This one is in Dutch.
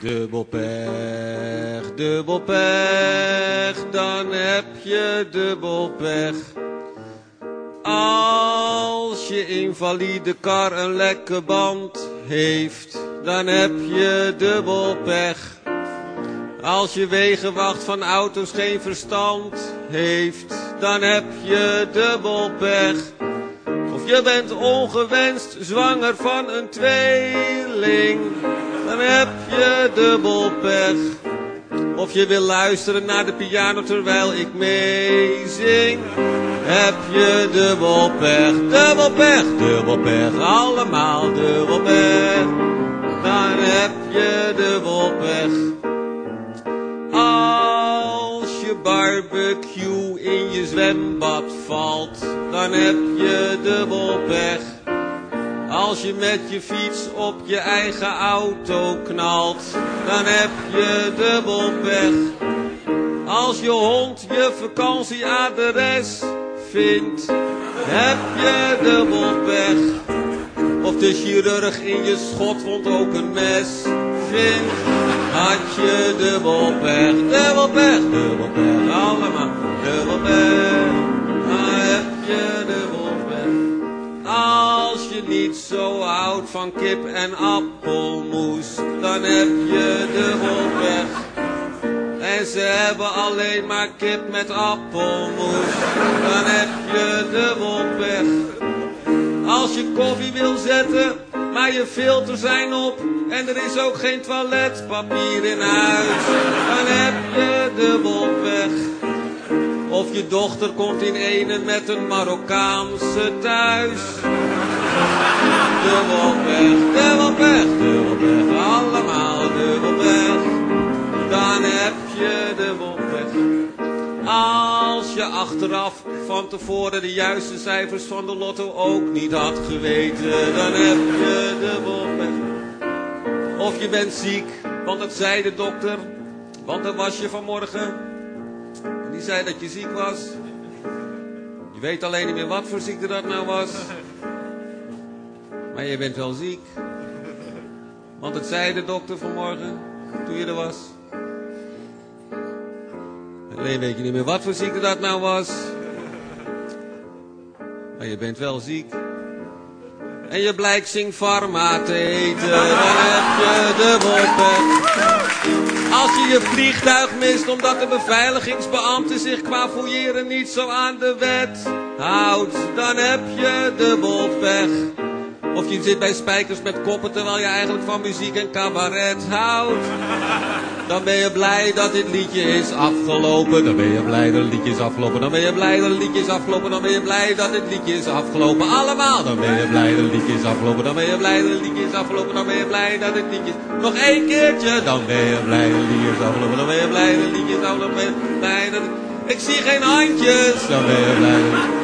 Dubbel pech, dan heb je dubbel pech. Als je invalide kar een lekke band heeft, dan heb je dubbel pech. Als je wegenwacht van auto's geen verstand heeft, dan heb je dubbel pech. Of je bent ongewenst zwanger van een tweeling, dan heb je dubbel pech. Of je wil luisteren naar de piano terwijl ik meezing, heb je dubbel pech. Dubbel pech, allemaal dubbel pech. Dan heb je dubbel pech. Als je barbecue in je zwembad valt, dan heb je dubbel pech. Als je met je fiets op je eigen auto knalt, dan heb je dubbel pech. Als je hond je vakantieadres vindt, heb je dubbel pech. Of de chirurg in je schotwond ook een mes vindt, had je dubbel pech. Dubbel pech, allemaal dubbel pech. Dan heb je dubbel pech. Als je niet zo houdt van kip en appelmoes, dan heb je dubbel pech. En ze hebben alleen maar kip met appelmoes, dan heb je dubbel pech. Als je koffie wil zetten, maar je filters zijn op en er is ook geen toiletpapier in huis, dan heb je dubbel pech. Of je dochter komt in ene met een Marokkaanse thuis. Dubbel pech, allemaal dubbel pech. Dan heb je dubbel pech. Als je achteraf van tevoren de juiste cijfers van de lotto ook niet had geweten, dan heb je dubbel pech. Of je bent ziek, want dat zei de dokter, want dan was je vanmorgen. En die zei dat je ziek was. Je weet alleen niet meer wat voor ziekte dat nou was. Maar je bent wel ziek. Want dat zei de dokter vanmorgen, toen je er was. Alleen weet je niet meer wat voor ziekte dat nou was. Maar je bent wel ziek. En je blijkt Singpharma te eten, dan heb je dubbel pech. Als je je vliegtuig mist omdat de beveiligingsbeambte zich qua fouilleren niet zo aan de wet houdt, dan heb je dubbel pech. Of je zit bij Spijkers met Koppen terwijl je eigenlijk van muziek en cabaret houdt, dan ben je blij dat dit liedje is afgelopen. Dan ben je blij dat het liedje is afgelopen. Dan ben je blij dat het liedje is afgelopen. Dan ben je blij dat dit liedje is afgelopen. Allemaal. Dan ben je blij dat het liedje is afgelopen. Dan ben je blij dat het liedje is afgelopen. Dan ben je blij dat het liedje is... Nog één keertje. Dan ben je blij dat het liedje is afgelopen. Dan ben je blij dat het liedje is afgelopen. Dan ben je blij dat het... Ik zie geen handjes. Dan ben je blij dat...